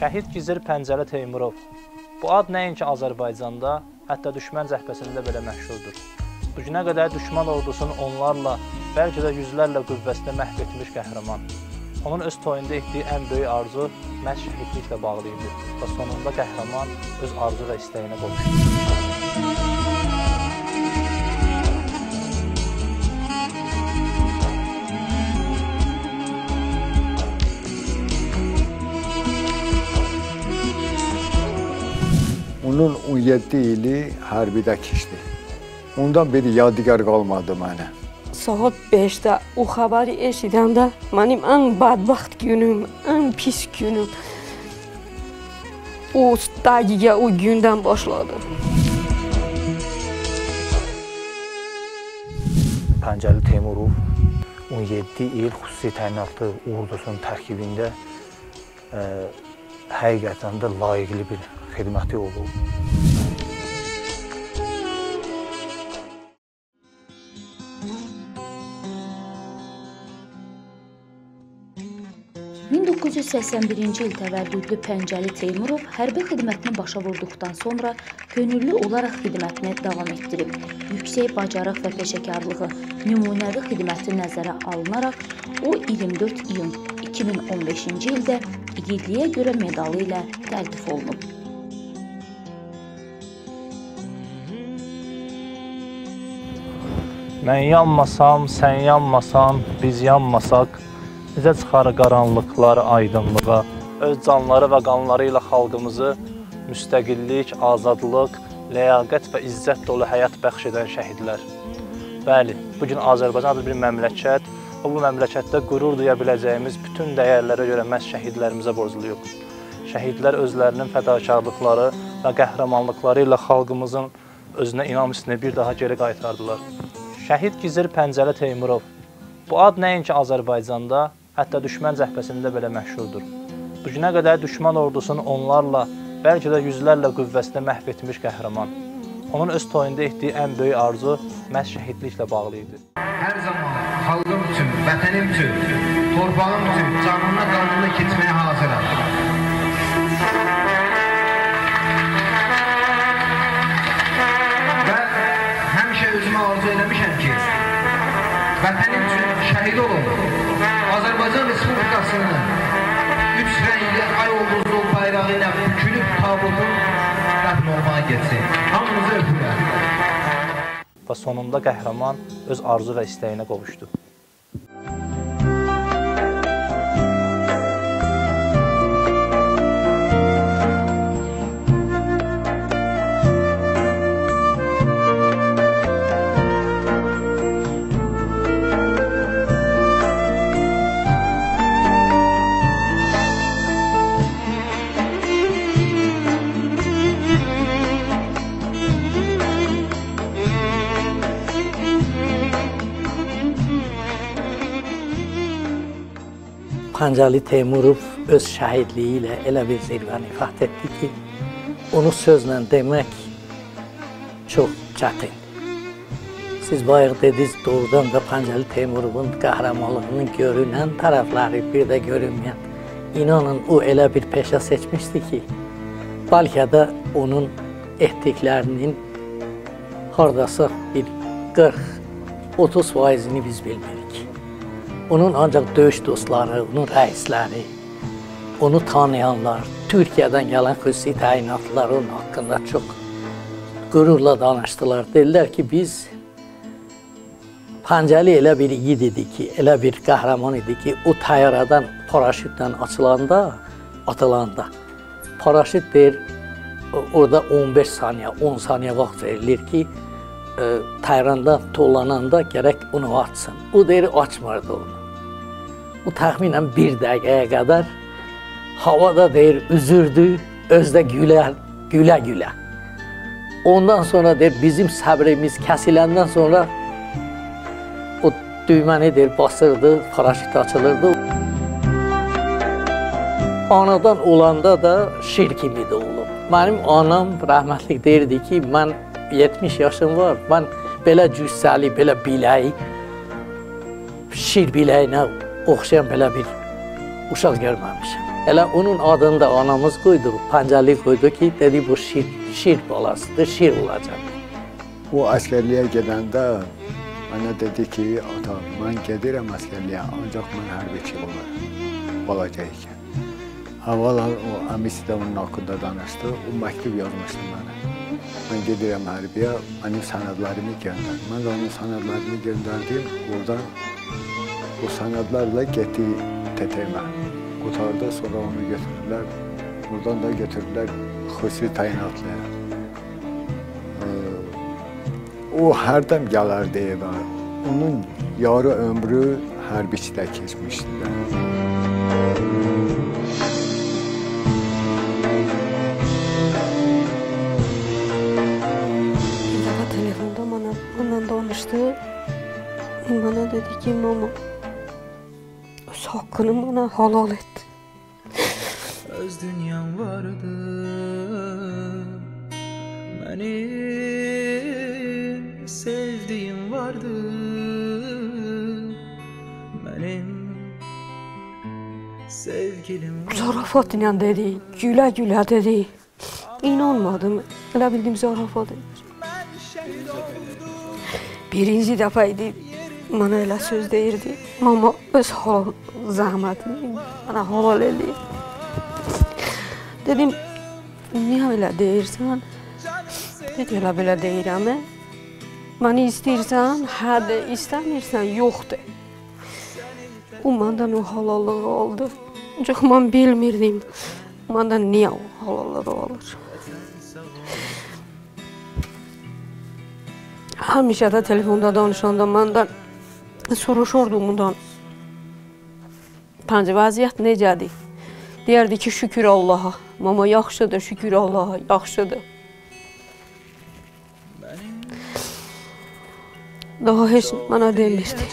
Şəhid Gizir Pəncəli Teymurov. Bu ad nəinki Azərbaycanda, hətta düşmən cəhbəsində belə məşhurdur. Bu günə qədər düşmən ordusunu onlarla, bəlkə də yüzlərlə qüvvəsində məhv etmiş qəhrəman. Onun öz toyunda etdiyi ən böyük arzu məhz şəhidliklə bağlı idi və sonunda qəhrəman öz arzu və istəyinə qovuşdu. Onun 17 ili hərbidə keçdi. Ondan beri yadigar qalmadı mənə. Saat 5'te o haberi eşidəndə mənim ən bədbəxt günüm, ən pis günüm o dəqiqə, o gündən başladı. Pəncəli Teymurov 17 il xüsusi təyinatlı ordusunun tərkibində həqiqətən də layiqli bir xidməti olub. ...1981-ci il təvəllüdlü Pəncəli Teymurov hərbi xidmətini başa vurduqdan sonra könüllü olaraq xidmətini davam etdirib. Yüksək bacarıq və peşəkarlığı, nümunəvi xidməti nəzərə alınaraq o 24 iyun 2015-ci ildə igidliyə görə medalı ilə təltif olunub. Mən yanmasam, sən yanmasan, biz yanmasaq, bizə çıxar qaranlıqları aydınlığa, öz canları və qanları ilə xalqımızı müstəqillik, azadlıq, ləyaqət və izzət dolu həyat bəxş edən şəhidlər. Bəli, bugün Azərbaycan adlı bir məmləkət və bu məmləkətdə qürur duya biləcəyimiz bütün dəyərlərə görə məhz şəhidlərimizə borcluyuq. Şəhidlər özlərinin fədakarlıqları və qəhrəmanlıqları ilə xalqımızın özünə inam üstünə bir daha geri qaytardılar. Şəhid Gizir Pəncəli Teymurov. Bu ad nəinki Azərbaycanda, hətta düşmən cəhbəsində belə məşhurdur. Bu günə qədər düşmən ordusunu onlarla, bəlkə də yüzlərlə qüvvəsində məhv etmiş qəhrəman. Onun öz toyunda etdiyi ən böyük arzu məhz şəhidliklə bağlı idi. Hər zaman xalqım üçün, vətənim üçün, torpağım üçün canına qanına keçməyə hazıram. Və həmişə özümə arzu eləmişəm ki, vətənim üçün şəhid olun. Azərbaycan Respublikasının 3 rəngli ay ulduzlu bayrağı ilə bükülüb tabutun dəfn olmağa getsin. Hamınızı öpürəm. Və sonunda qəhrəman öz arzu və istəyinə qovuşdu. Pəncəli Teymurov öz şəhidliyi ilə elə bir zirvəni fəth etdi ki, onu sözlə demək çox çətin. Siz bayaq dediniz, doğrudan da Pəncəli Teymurovun qəhrəmanlığının görünən tərəfləri, bir də görünməyən. İnanın, o elə bir peşə seçmişdi ki, bəlkə də onun etdiklərinin haradasa bir 40-30%'ni biz bilmirik. Onun ancaq döyüş dostları, onun rəisləri, onu tanıyanlar, Türkiyədən gələn xüsusi təyinatlılar onun haqqında çox qürurla danışdılar. Dedilər ki, biz Pəncəli elə bir yiğit idi ki, elə bir qəhrəman idi ki, o təyyarədən paraşütlə atılanda, paraşüt deyir, orada 15 saniyə, 10 saniyə vaxt verilir ki, təyyarədən tullananda gərək onu açsın. O deyir, açmırdı onu. O təxminən 1 dəqiqəyə qədər havada deyir, üzürdü, özdə gülə-gülə. Ondan sonra deyir, bizim səbrimiz kəsiləndən sonra o düyməni deyir, basırdı, paraşüt açılırdı. Anadan olanda da şir kimi də olub. Mənim anam rəhmətlik deyirdi ki, mən 70 yaşım var, mən belə cüssəli, belə biləyi, şir biləyinə oxşayan belə bir uşaq görməmişəm. Elə onun adını da anamız qoydu, Pəncəli qoydu ki, dedi bu şir balasıdır, şir olacaq. O əsgərliyə gedəndə mənə dedi ki, ata, mən gedirəm əsgərliyə, ancaq mən hərbiçi olaram, balaca ikən. Əvvəlan o əmisi də onun haqqında danışdı, o məktub yazmışdı mənə. Mən gedirəm hərbiyə, mənim sənədlərimi göndər. Mən də onun sənədlərimi göndərdim, oradan o sənədlərlə getdi TTM. Qutarda sonra onu götürdülər, buradan da götürdülər xüsusi təyinatlıya. O hərdən gələrdi evə. Onun yarı ömrü hərbiçidə keçmişdi. Bir dəfə telefonda mənlə danışdı. Mənə dedi ki, mama, öz haqqını mənə halal etdi. Öz dünyam vardı, benim sevdiğim vardı, benim sevgilim vardı. Zarafat ilə dedi, gülə-gülə dedi. İnanmadım, elə bildim zarafat edir. Birinci dəfə idi, mənə elə söz deyirdi. Mama, öz halal zəhmətini mənə halal edir. Dedim, niyə elə deyirsən? Dedi, elə belə deyirəm. Məni istəyirsən, hədə, istəmirsən, yoxdur. O məndən o halallığı aldı. Ancaq mən bilmirdim, məndən niyə o halallığı alır. Həmişə də telefonda danışanda məndən soruşurdu bundan. Pəncə, vəziyyət necədir? Deyərdi ki, şükür Allaha. Mama, yaxşıdır, şükür Allaha, yaxşıdır. Daha heç mənə demirdi.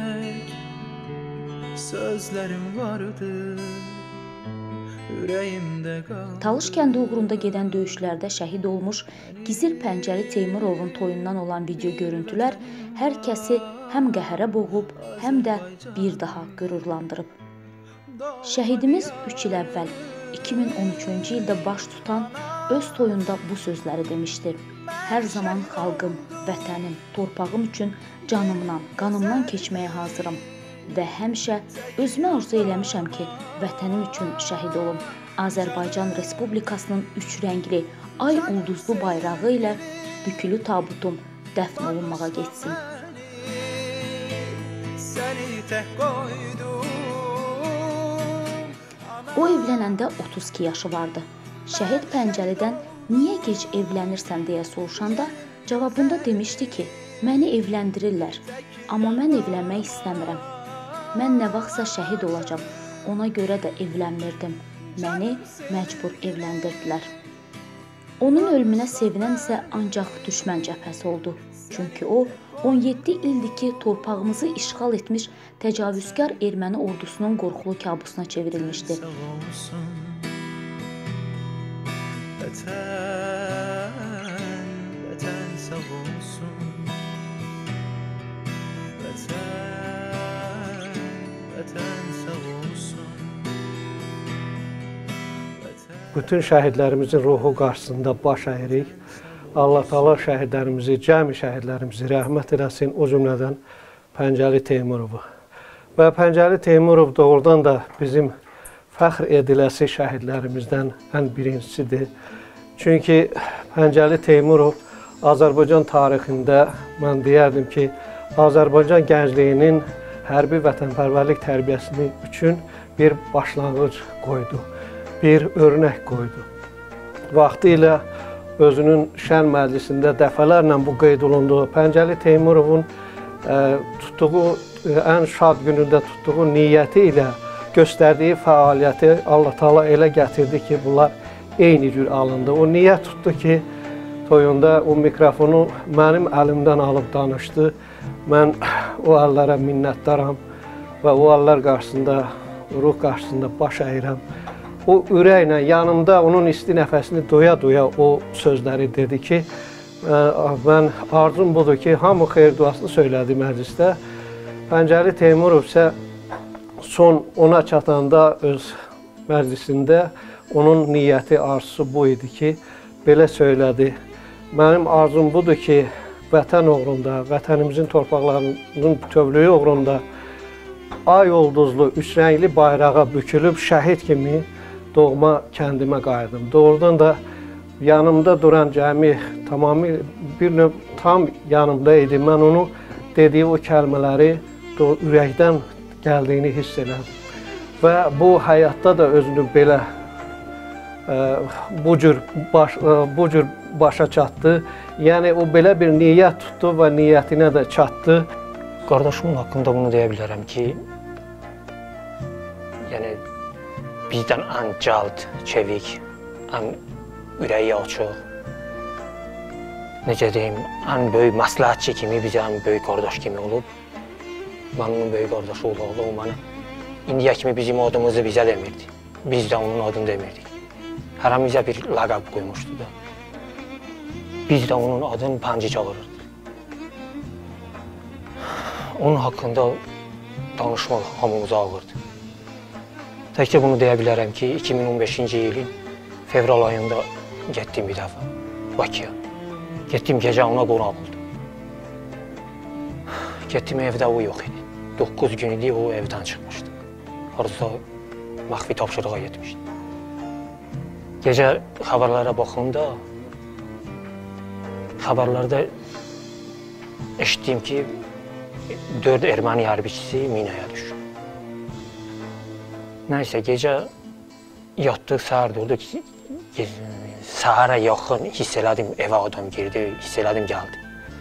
Sözlərim vardı, ürəyimdə qaldı. Talış kəndi uğrunda gedən döyüşlərdə şəhid olmuş Gizir Pəncəli Teymurovun toyundan olan video görüntülər hər kəsi həm qəhərə boğub, həm də bir daha qürurlandırıb. Şəhidimiz 3 il əvvəl 2013-cü ildə baş tutan öz toyunda bu sözləri demişdi. Hər zaman xalqım, vətənim, torpağım üçün canımdan, qanımdan keçməyə hazıram və həmişə özümə arzu eləmişəm ki, vətənim üçün şəhid olum. Azərbaycan Respublikasının 3 rəngli, ay ulduzlu bayrağı ilə bükülü tabutum dəfn olunmağa getsin. O evlənəndə 32 yaşı vardı. Şəhid Pəncəlidən niyə gec evlənirsən deyə soruşanda cavabında demişdi ki, məni evləndirirlər, amma mən evlənmək istəmirəm. Mən nə vaxtsa şəhid olacam, ona görə də evlənmirdim. Məni məcbur evləndirdilər. Onun ölümünə sevinən isə ancaq düşmən cəbhəsi oldu. Çünki o, 17 ildir ki, torpağımızı işğal etmiş təcavüzkar erməni ordusunun qorxulu kabusuna çevrilmişdi. Vətən sağ olsun, vətən sağ olsun. Bütün şəhidlərimizin ruhu qarşısında baş əyirik. Allah Taala şəhidlərimizi, cəmi şəhidlərimizi rəhmət eləsin, o cümlədən Pəncəli Teymurovu. Və Pəncəli Teymurov doğrudan da bizim fəxr ediləsi şəhidlərimizdən ən birincisidir. Çünki Pəncəli Teymurov Azərbaycan tarixində mən deyərdim ki, Azərbaycan gəncliyinin hərbi vətənpərvərlik tərbiyəsini üçün bir başlanğıc qoydu, bir örnək qoydu. Vaxtı ilə özünün şən məclisində dəfələrlə bu qeyd olundu. Pəncəli Teymurovun tutduğu, ən şad günündə tutduğu niyyəti ilə göstərdiyi fəaliyyəti Allah Taala elə gətirdi ki, bunlar eyni cür alındı. O niyyət tutdu ki, toyunda o mikrofonu mənim əlimdən alıb danışdı. Mən o əllərə minnətdaram və o əllər qarşısında, ruh qarşısında baş əyirəm. O ürəklə yanımda onun isti nəfəsini doya-doya o sözləri dedi ki, mən arzum budur ki, hamı xeyir duasını söylədi məclisdə. Pəncəli Teymurov isə son ona çatanda öz məclisində onun niyyəti, arzusu bu idi ki, belə söylədi. Mənim arzum budur ki, vətən uğrunda, vətənimizin torpaqlarının bütövlüyü uğrunda ay ulduzlu, üç rəngli bayrağa bükülüb şəhid kimi doğma kəndimə qayıdım. Doğrudan da yanımda duran cəmi tamamilə bir növ tam yanımda idi. Mən onu dediyi o kəlmələri ürəkdən gəldiyini hiss elədim. Və bu həyatda da özünü belə bu cür başa çatdı. Yəni o belə bir niyyət tutdu və niyyətinə də çatdı. Qardaşımın haqqında bunu deyə bilərəm ki, yəni bizdən ən cəld, çevik, ən ürəyi açıq, necə deyim, ən böyük məsləhətçi kimi, bizə ən böyük qardaş kimi olub. Mən onun böyük qardaşı oldu, o mənə indiyə kimi bizim adımızı bizə demirdi. Biz də onun adını demirdik. Hərəmizə bir ləqəb qoymuşdu da. Biz də onun adını Pənci çağırırdıq. Onun haqqında danışmaq hamımıza ağırdı. Təkcə bunu deyə bilərəm ki, 2015-ci ilin fevral ayında getdim bir dəfə Bakıya. Getdim gecə ona qonaq oldum. Getdim evdə o yox idi. 9 gün idi o evdən çıxmışdı. Arzuda məxfi tapşırığa getmişdi. Gecə xəbərlərə baxanda, xəbərlərdə eşitdim ki, 4 erməni hərbiçisi minaya düşür. Nəysə, gecə yatdıq, səhər durduq. Səhərə yaxın hiss elədim, evə adam girdi, hiss elədim, gəldi.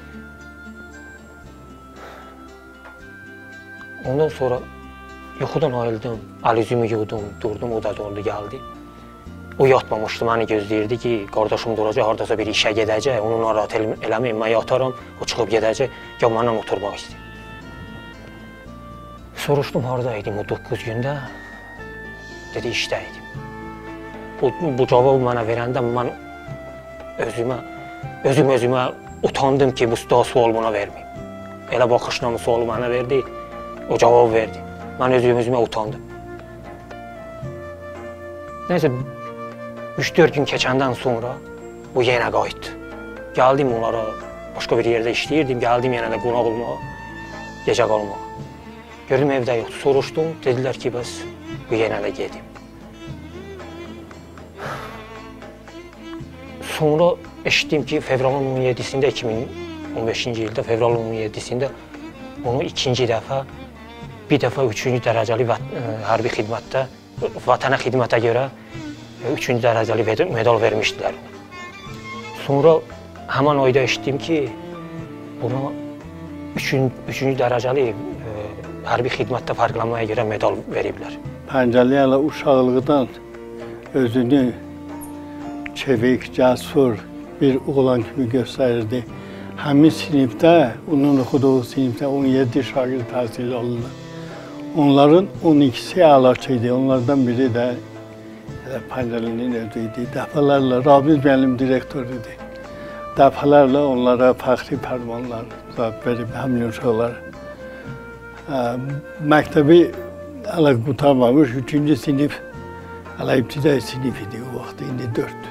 Ondan sonra yuxudan ayıldım, əl-üzümü yudum, durdum, o da doldu, gəldi. O yatmamışdı, məni gözləyirdi ki, qardaşım duracaq, haradasa bir işə gedəcək, onu narahat eləməyim, mən yataram, o çıxıb gedəcək, ya məndən oturmaq istəyir. Soruşdum, haradaydım o 9 gündə, dedi, işdəydim. Bu cavabı mənə verəndə mən özümə utandım ki, bu sual buna verməyim. Elə baxışla sualı mənə verdi, o cavab verdi. Mən özümə utandım. Nəysə, 3-4 gün keçəndən sonra bu yenə qayıtdı. Gəldim onlara, başqa bir yerdə işləyirdim, gəldim yenə də qonaq olmağa, gecə qalmağa. Gördüm, evdə yoxdur, soruşdum, dedilər ki, bəs bu yenə də gedim. Sonra eşitdim ki, fevralın 17-sində, 2015-ci ildə, fevralın 17-sində onu ikinci dəfə, bir dəfə 3-cü dərəcəli hərbi xidmətdə, vətənə xidmətə görə 3-cü dərəcəli medal vermişdilər. Sonra həmən ayda eşitdim ki, buna 3-cü dərəcəli hərbi xidmətdə fərqlənməyə görə medal veriblər. Pəncəli hələ uşaqlıqdan özünü çevik, cəsur bir oğlan kimi göstərirdi. Həmin sinifdə, onun oxuduğu sinifdə 17 şagird təhsil alırlar. Onların 12'si əlaçı idi. Onlardan biri də Pəncəlinin özü idi. Dəfələrlə, Ramiz müəllim direktor idi. Dəfələrlə onlara fəxri pərvanlar verib həmin uşaqlar. Məktəbi hələ qutarmamış, 3-cü sinif, hələ ibtidai sinif idi o vaxt, indi 4.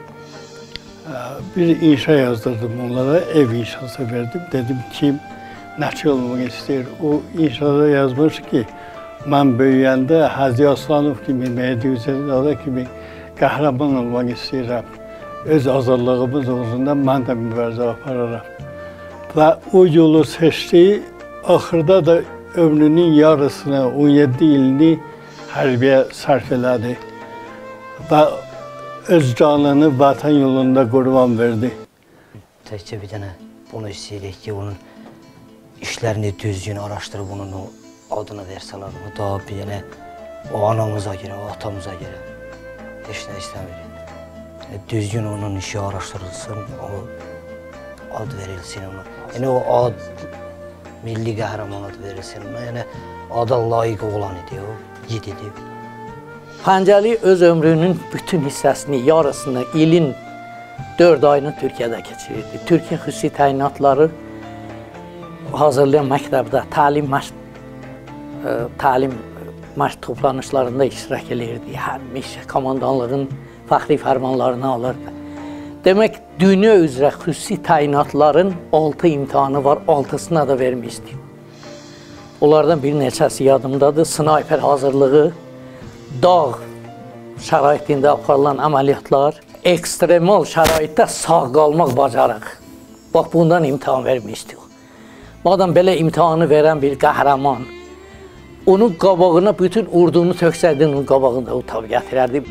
Bir inşa yazdırdım onlara, ev inşası verdim. Dedim kim nəçi olmaq istəyir. O inşada yazmış ki, mən böyüyəndə Həzi Aslanov kimi, Mehdi Hüseynzadə kimi qəhrəman olmaq istəyirəm. Öz azadlığımız uğrunda mən də mübarizə apararam. Və o yolu seçdi. Axırda da ömrünün yarısını, 17 ilini hərbiyə sərf elədi. Və öz canını vətən yolunda qurban verdi. Təkcə bir dənə bunu istəyirik ki, onun işlərini düzgün araşdırıb onun o adını versələr, o da bir dənə o anamıza görə, o atamıza görə heç nə istəmirik. Düzgün onun işi araşdırılsın, o ad verilsin ona. Yəni o ad milli qəhrəman adı verilsin ona, yəni ada layiq olan idi, o yid idi. Pəncəli öz ömrünün bütün hissəsini, yarısını, ilin 4 ayını Türkiyədə keçirirdi. Türkiyə xüsusi təyinatları hazırlayan məktəbdə təlim marş toplanışlarında iştirak edirdi. Həmişə komandanlığın fəxri fərmanlarını alırdı. Demək, dünya üzrə xüsusi təyinatların 6 imtihanı var, 6'sına da vermişdi. Onlardan bir neçəsi yadımdadır. Snayper hazırlığı, dağ şəraitində aparılan əməliyyatlar, ekstremal şəraitdə sağ qalmaq bacarıq. Bax, bundan imtihan vermişdik. Madem belə imtihanı verən bir qəhrəman, onun qabağına bütün ordunu töksəydin, onun qabağında o tab gətirərdi.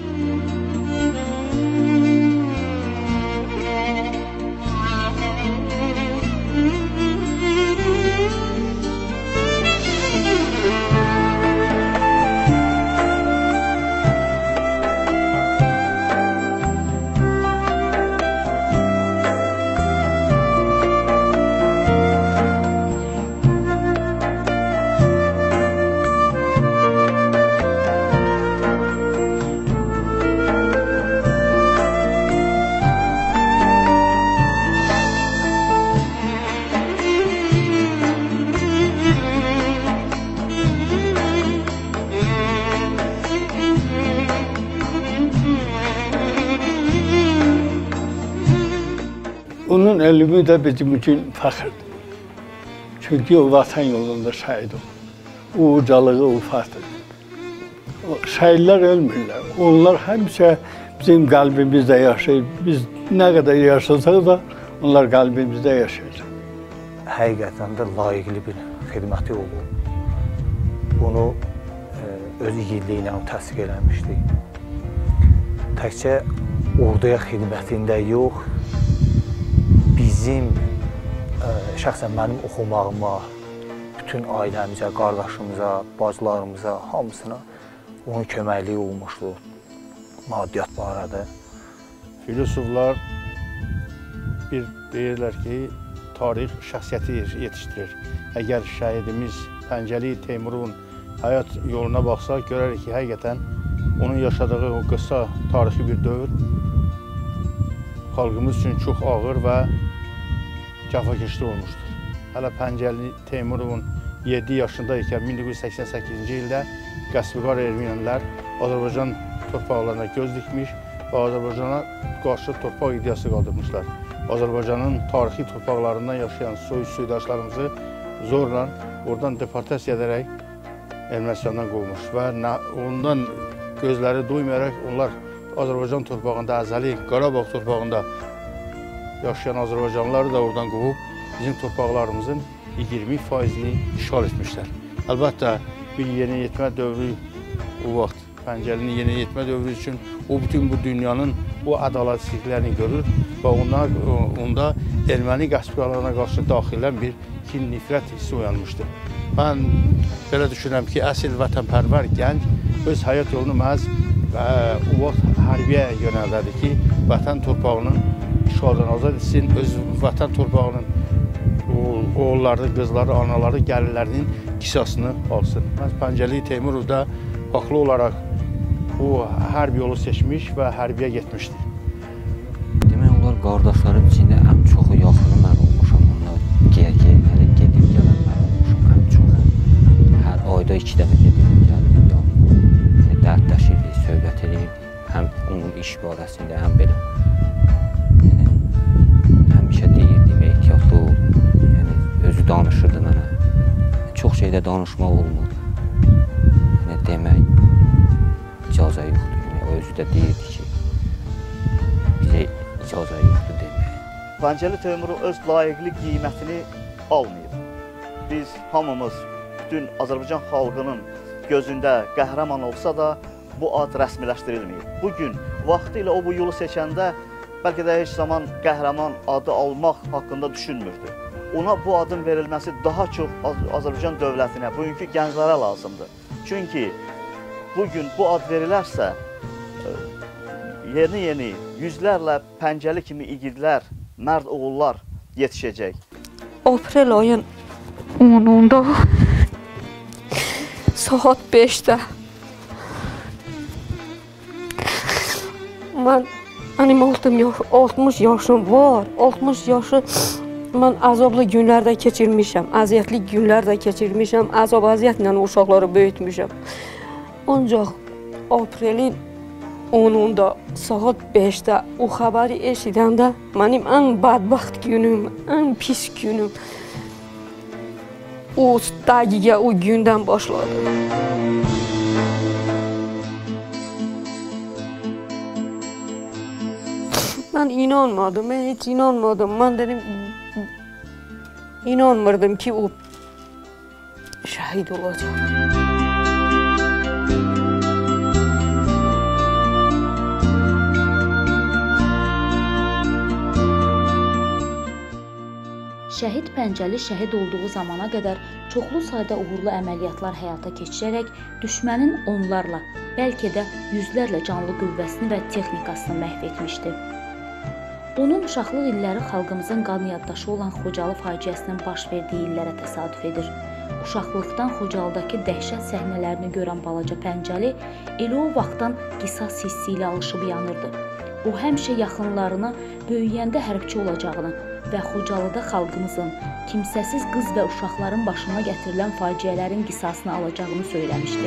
Onun ölümü de bizim için fakirdir. Çünkü o vatan yolunda şehit oldu. O ucalığı ufatır. Şehitler ölmürler. Onlar hemşe bizim kalbimizde yaşayır. Biz ne kadar yaşasak da onlar kalbimizde yaşayacak. Həqiqətən də layiqli bir xidməti olub. Bunu öz igidliyi ilə təsdiq eləmişdi. Təkcə orduya xidmətində yox, bizim şəxsən mənim oxumağıma, bütün ailəmizə, qardaşımıza, bacılarımıza, hamısına onun köməkliyi olmuşdu maddiyyat barədə. Filosoflar bir deyirlər ki, tarix şəxsiyyəti yetişdirir. Əgər şəhidimiz Pəncəli Teymurun həyat yoluna baxsaq, görərik ki, həqiqətən onun yaşadığı o qısa tarixi bir dövr xalqımız üçün çox ağır və cəfakeşli olmuşdur. Hələ Pəncəli Teymurun 7 yaşında ikən 1988-ci ildə qəsbqar ermənilər Azərbaycan torpaqlarına göz dikmiş və Azərbaycana qarşı torpaq iddiası qaldırmışlar. Azərbaycanın tarixi torpaqlarından yaşayan soydaşlarımızı zorla oradan deportasiya edərək Ermənistandan qovmuş və ondan gözləri duymayaraq onlar Azərbaycan torpağında, əzəli Qarabağ torpağında yaşayan Azərbaycanlıları da oradan qovub bizim torpaqlarımızın 20%-ni işğal etmişlər. Əlbəttə, bir yeniyetmə dövrü o vaxt, Pəncəlinin yeniyetmə dövrü üçün o bütün bu dünyanın o ədalətsizliklərini görür və onda erməni qəsbqarlarına qarşı daxilən bir kin, nifrət hissi oyanmışdır. Mən belə düşünürəm ki, əsl vətənpərvər gənc öz həyat yolunu məhz o vaxt hərbiyə yönəldədir ki, vətən torpağının işğaldan azad etsin, öz vətən torpağının oğulları, qızları, anaları, gəlirlərinin qisasını alsın. Pəncəli Teymurov da haqlı olaraq o hərb yolu seçmiş və hərbiyə getmişdir. Demək olar, qardaşlarım içində ən çoxu yaxını mən olmuşam. Onlar gedib gələn mən olmuşam ən çoxu. Hər ayda 2 dəfə gedib gəlib. Dərdləşirdik, söhbət edirdik. Həm onun iş barəsində, həm belə. Həmişə deyirdim, ehtiyatlı ol. Özü danışırdı mənə. Çox şeydə danışmaq olmur. Demək, icazə yoxdur. O özü də deyirdi ki, bizə icazə yoxdur demək. Pəncəli Teymurov öz layiqli qiymətini almayıb. Biz hamımız, bütün Azərbaycan xalqının gözündə qəhrəman olsa da, bu ad rəsmiləşdirilməyib. Bugün, vaxtı ilə o bu yolu seçəndə, bəlkə də heç zaman qəhrəman adı almaq haqqında düşünmürdü. Ona bu adın verilməsi daha çox Azərbaycan dövlətinə, bugünkü gənclərə lazımdır. Çünki bugün bu ad verilərsə, yeni yüzlərlə Pəncəli kimi igidlər, mərd oğullar yetişəcək. Aprel ayın 10-unda saat 5-də mənim 60 yaşım var, 60 yaşı mən əzablı günlər də keçirmişəm, əziyyətli günlər də keçirmişəm, əzab-əziyyətlə uşaqları böyütmüşəm. Ancaq aprelin 10-da, saat 5-də o xəbəri eşidəndə mənim ən bədbəxt günüm, ən pis günüm o dəqiqə, o gündən başladı. Mən inanmadım, mən heç inanmadım. Mən dedim, inanmırdım ki, o şəhid olacaq. Şəhid Pəncəli şəhid olduğu zamana qədər çoxlu sayda uğurlu əməliyyatlar həyata keçirərək düşmənin onlarla, bəlkə də yüzlərlə canlı qüvvəsini və texnikasını məhv etmişdi. Onun uşaqlıq illəri xalqımızın qan yaddaşı olan Xocalı faciəsinin baş verdiyi illərə təsadüf edir. Uşaqlıqdan Xocalıdakı dəhşət səhnələrini görən balaca Pəncəli elə o vaxtdan qisas hissi ilə alışıb yanırdı. O həmişə yaxınlarına böyüyəndə hərbçi olacağını və Xocalıda xalqımızın, kimsəsiz qız və uşaqların başına gətirilən faciələrin qisasını alacağını söyləmişdi.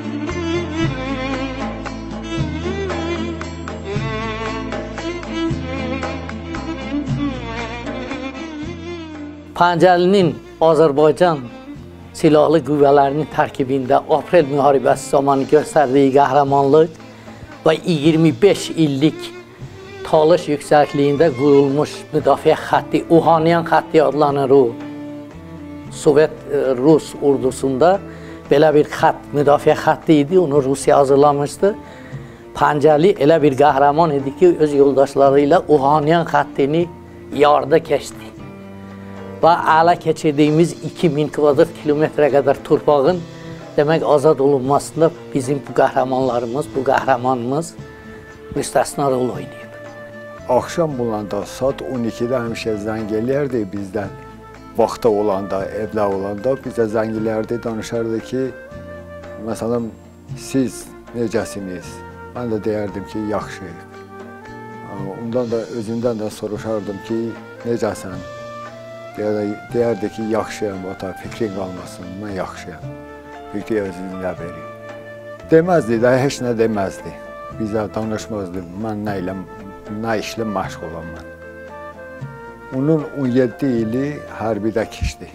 Pəncəlinin Azərbaycan silahlı qüvvələrinin tərkibində aprel müharibəsi zamanı göstərdiyi qəhrəmanlıq və 25 illik talış yüksəkliyində qurulmuş müdafiə xətti, Uhanyan xətti adlanır o. Sovet Rus ordusunda belə bir xətt, müdafiə xətti idi, onu Rusiya hazırlamışdı. Pəncəli elə bir qəhrəman idi ki, öz yoldaşları ilə Uhanyan xəttini yarda keçdi. Və ələ keçirdiyimiz 2000 kvadrat kilometrə qədər torpağın demək azad olunmasında bizim bu qəhrəmanlarımız, bu qəhrəmanımız müstəsna rol oynayıb. Axşam bulanda saat 12-də həmişə zəng eləyərdi bizdən. Vaxta olanda, evdə olanda bizə zəng eləyərdi, danışardı ki, məsələn, siz necəsiniz? Mən də deyərdim ki, yaxşıyıq. Ondan da, özündən də soruşardım ki, necəsən? Deyərdi ki, yaxşıyam, ota, fikrin qalmasın, mən yaxşıyam. Fikri özünlə verim. Deməzdi də, heç nə deməzdi. Bizə danışmazdı, mən nə işlə məşğulam mən. Onun 17 ili hərbidə keçdi.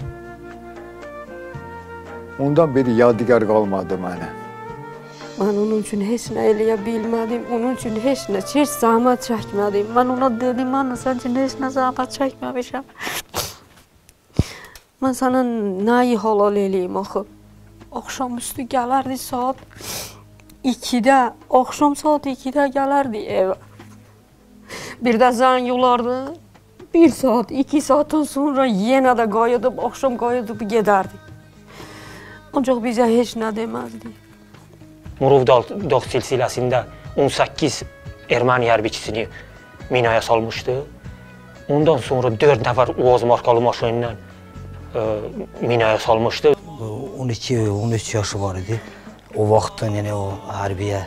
Ondan bir yadigar qalmadı mənə. Mən onun üçün heç nə eləyə bilmədim, onun üçün heç zəhmət çəkmədim. Mən ona dedim, mən sən üçün heç nə zəhmət çəkməmişəm. Mən sənə nəyi halal eləyim axı? Axşam üstü gələrdi saat 2-də, axşam saat 2-də gələrdi evə. Bir də zəng olardı, 1 saat, 2 saatdan sonra yenə də qayıdıb, axşam qayıdıb gedərdi. Ancaq bizə heç nə deməzdi. Murov dağ silsiləsində 18 erməni hərbiçisini minaya salmışdı. Ondan sonra 4 nəfər Uaz markalı maşınla minaya salmışdı. 12-13 yaşı var idi. O vaxtdan yəni o hərbiyə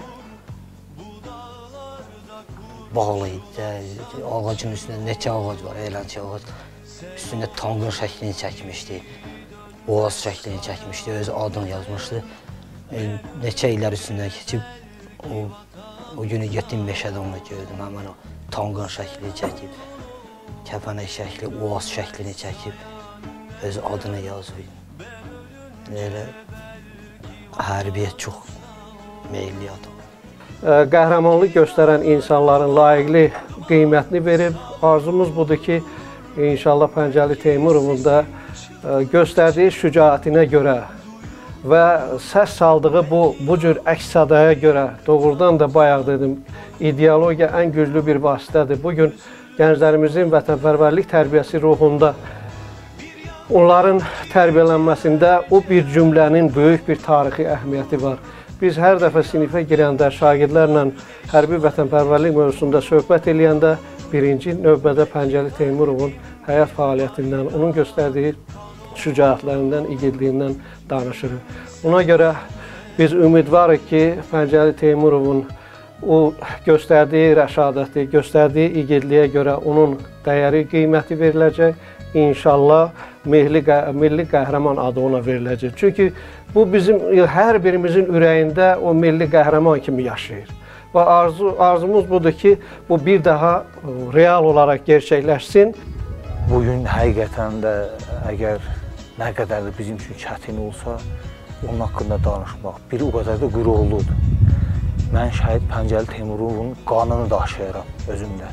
bağlı idi. Ağacın üstündə neçə ağac var, eləncə ağac. Üstündə tanqın şəklini çəkmişdi. Oğaz şəklini çəkmişdi, öz adını yazmışdı. Neçə illər üstündən keçib, o günü getdim meşədə onu gördüm. Həmən o tanqın şəklini çəkib, kəpənək şəkli, Oğaz şəklini çəkib, öz adını yazıb. Elə hərbiyə çox meyilli adam. Qəhrəmanlıq göstərən insanların layiqli qiymətini verib, arzumuz budur ki, inşallah Pəncəli Teymurovun da göstərdiyi şücaətinə görə və səs saldığı bu cür əks-sədaya görə, doğrudan da bayaq dedim, ideologiya ən güclü bir vasitədir. Bugün gənclərimizin vətənpərvərlik tərbiyəsi ruhunda, onların tərbiyələnməsində o bir cümlənin böyük bir tarixi əhəmiyyəti var. Biz hər dəfə sinifə girəndə, şagirdlərlə hərbi vətənpərvərlik mövzusunda söhbət eləyəndə birinci növbədə Pəncəli Teymurovun həyat fəaliyyətindən, onun göstərdiyi şücaətlərindən, igidliyindən danışırıq. Ona görə biz ümidvarıq ki, Pəncəli Teymurovun o göstərdiyi rəşadəti, göstərdiyi igidliyə görə onun dəyəri, qiyməti veriləcək. İnşallah milli qəhrəman adı ona veriləcək. Çünki bu bizim hər birimizin ürəyində o milli qəhrəman kimi yaşayır. Və arzumuz budur ki, bu bir daha real olaraq gerçəkləşsin. Bugün həqiqətən də əgər nə qədər də bizim üçün çətin olsa, onun haqqında danışmaq bir o qədər də qürurludur. Mən şəhid Pəncəli Teymurovun qanını daşıyıram özümdə.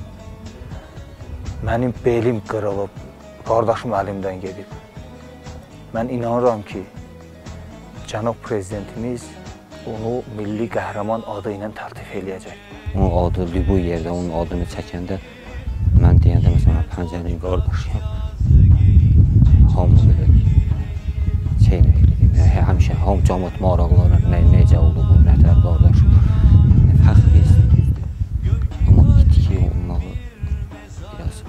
Mənim belim qırılıb, qardaşım əlimdən gedib. Mən inanıram ki, cənab prezidentimiz onu milli qəhrəman adı ilə təltif eləyəcək. Onun adı bu yerdə, onun adını çəkəndə, mən deyəndə məsələn Pəncəlinin qardaşıyam. Hamı belə şey nə eləyim, həmişə hamı cəmiyyət maraqları, necə oldu bu, nətər qardaşım. Fəxr istəyirdi. Amma itki olmağı biraz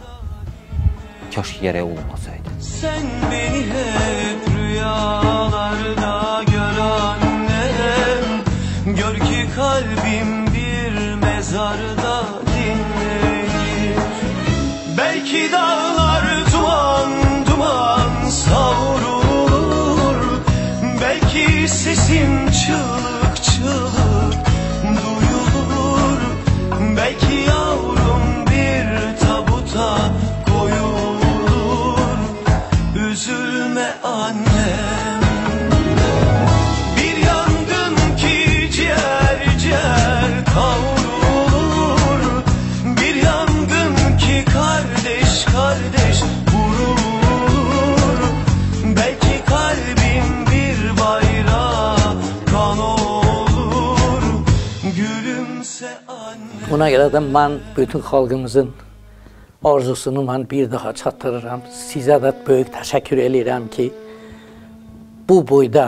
kaş yerə olmasaydı. Sen beni hep rüyalarda gör annem. Gör ki kalbim bir mezarda dinlenir. Belki dağlar duman duman savrulur. Belki sesim çığlık çığlık duyulur. Belki yavrum bir tabuta koyulur. Üzülme annem. Bir yangın ki ciğer ciğer kavrulur. Bir yangın ki kardeş kardeş vurulur. Belki kalbim bir bayrağa kan olur. Gülümse annem. Buna görə də mən bütün xalqımızın arzusunu mən bir daha çatdırıram. Sizə də böyük təşəkkür edirəm ki, bu boyda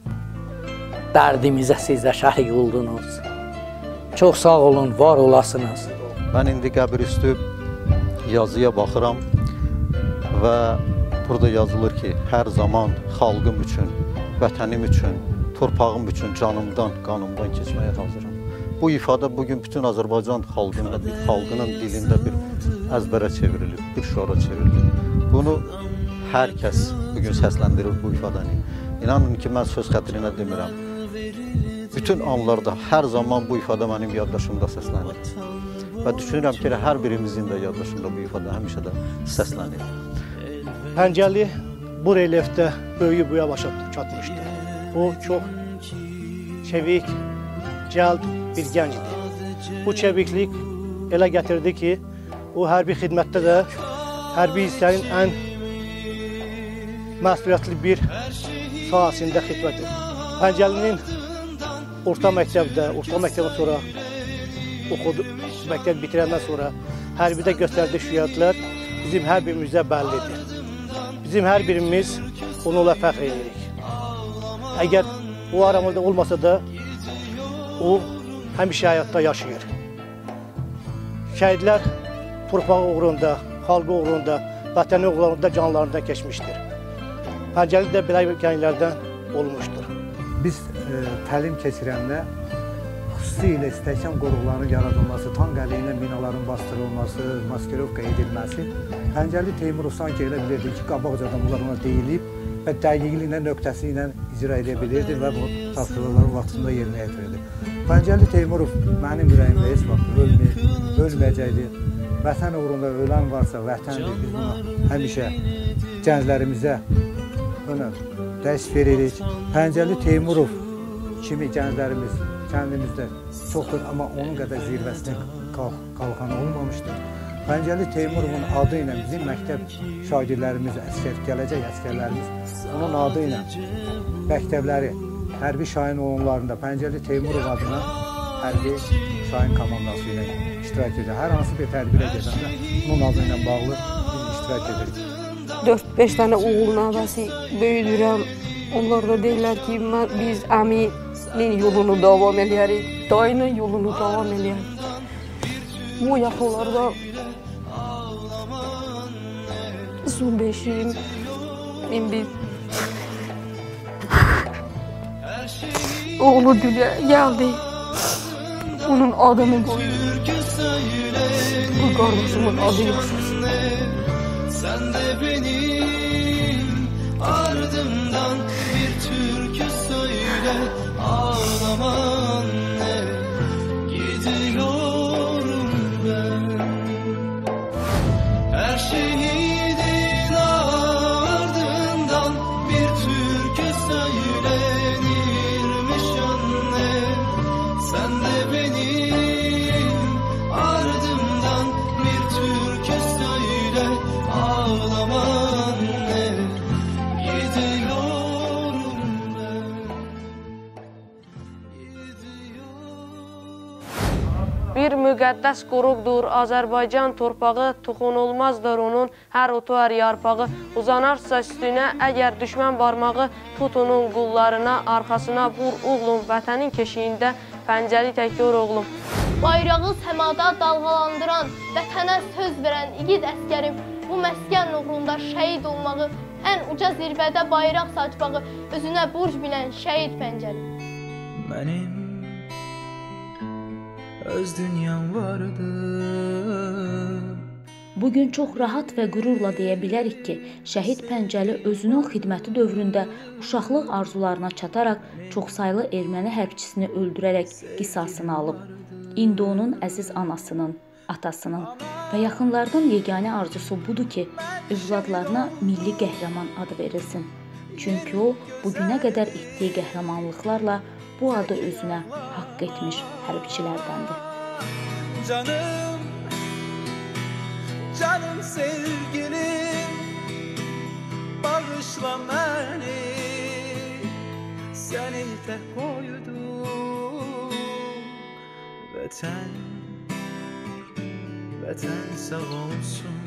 dərdimizə siz də şərik oldunuz. Çox sağ olun, var olasınız. Mən indi qəbirüstü yazıya baxıram və burada yazılır ki, hər zaman xalqım üçün, vətənim üçün, torpağım üçün canımdan, qanımdan keçməyə hazıram. Bu ifadə bugün bütün Azərbaycan xalqının dilində bir əzbərə çevrilib, bir şüara çevrilib. Bunu hər kəs bugün səsləndirir bu ifadəni. İnanın ki, mən söz xətrinə demirəm. Bütün anlarda hər zaman bu ifadə mənim yaddaşımda səslənir. Və düşünürəm ki, hər birimizin də yaddaşında bu ifadə həmişə də səslənir. Pəncəli bu relyefdə böyüyüb bu yavaşa çatmışdı. O çox çevik, cəld bir gənc idi. Bu çeviklik elə gətirdi ki, o hərbi xidmətdə də hərbi hissənin ən məsuliyyətli bir sahəsində xidmət edir. Pəncəlinin orta məktəbdən sonra oxudu, məktəb bitirəndən sonra hərbidə göstərdiyi şücaətlər bizim hər birimizə bəllidir. Bizim hər birimiz onunla fəxr edirik. Əgər o aramızda olmasa da, o həmişə həyatda yaşayır. Şəhidlər torpağı uğrunda, xalqı uğrunda, vətəni uğrunda canlarından keçmişdir. Pəncəli də belə gənclərdən olmuşdur. Biz təlim keçirəndə xüsusilə stəkan qoruqlarının yaradılması, tank əli ilə minaların bastırılması, maskerovka edilməsi Pəncəli Teymurov sanki elə bilirdi ki, qabaqcadan bunlar ona deyilib və dəqiqliklə, nöqtəsi ilə icra edə bilirdi və bu tapşırıqları vaxtında yerinə yetirirdi. Pəncəli Teymurov mənim ürəyimdə heç vaxt ölməyəcəkdir. Vətən uğrunda ölən varsa vətəndir. Biz buna həmişə gənclərimizə dərs veririk. Pəncəli Teymurov kimi gənclərimiz kəndimizdə çoxdur, amma onun qədər zirvəsinə qalxan olmamışdır. Pəncəli Teymurovun adı ilə bizim məktəb şagirdlərimiz, gələcək əskərlərimiz onun adı ilə məktəbləri, hərbi şahin oyunlarında Pəncəli Teymurov adına hərbi şahin komandası ilə iştirak edir. Hər hansı bir tədbirə gedəndə onun adı ilə bağlı biz iştirak edirik. 4-5 dənə oğul nəvəsi böyüdürəm. Onlar da deyirlər ki, biz əminin yolunu davam edərik, dayının yolunu davam edərik. Bu yaxınlarda su beşiyim, indi oğlu dünya geldi. Onun adını qoyur. Bu qardaşımın adı yaşasın. Sen de benim ardımdan bir türkü söyle, ağlama anne, gidiyorum ben. Her şehidin ardından bir türkü söylenirmiş anne. Sen de benim ardımdan bir türkü söyle, ağlama anne, gidiyorum ben. Bir müqəddəs qoruqdur Azərbaycan torpağı, toxunulmazdır onun hər otu, hər yarpağı. Uzanarsa üstünə əgər düşmən barmağı, tut onun qullarına, arxasına vur oğlum, vətənin keşiyində pəncəli təkdir oğlum. Bayrağı səmada dalğalandıran, vətənə söz verən igid əskərim, bu məskən uğrunda şəhid olmağı, ən uca zirvədə bayraq saçmağı, özünə burc bilən şəhid pəncəli. Mənim öz dünyam vardı. Bugün çox rahat və qürurla deyə bilərik ki, şəhid Pəncəli özünün xidməti dövründə uşaqlıq arzularına çataraq çoxsaylı erməni hərbçisini öldürərək qisasını alıb. İndi onun əziz anasının, atasının və yaxınlarının yeganə arzusu budur ki, övladlarına milli qəhrəman adı verilsin. Çünki o, bugünə qədər etdiyi qəhrəmanlıqlarla bu adı özünə haqq etmiş hərbçilərdəndir. Canım, canım sevgilim, bağışla məni, səni tək qoydum. Vətən, vətən sağ olsun.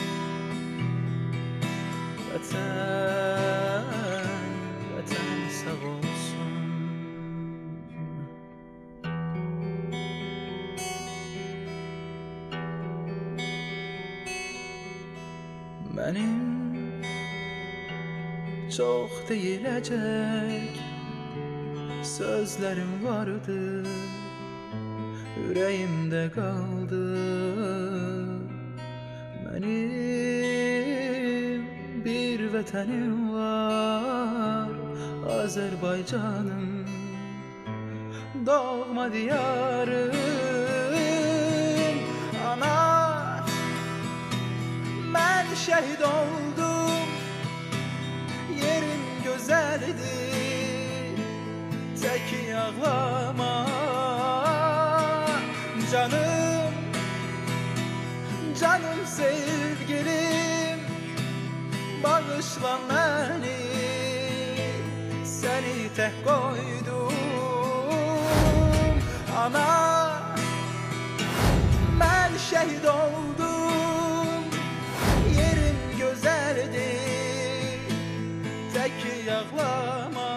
Vətən, vətən sağ olsun. Mənim çox deyiləcək sözlərim vardı, ürəyimdə qaldı. Mənim bir vətənim var, Azərbaycanım, doğma diyarım. Ana, mən şəhid oldum, yerim gözəldir, təki ağlama. Canım, canım sevgilim, bağışla məni, səni tək qoydum. Ana, mən şəhid oldum, yerim gözəldir, təki ağlama.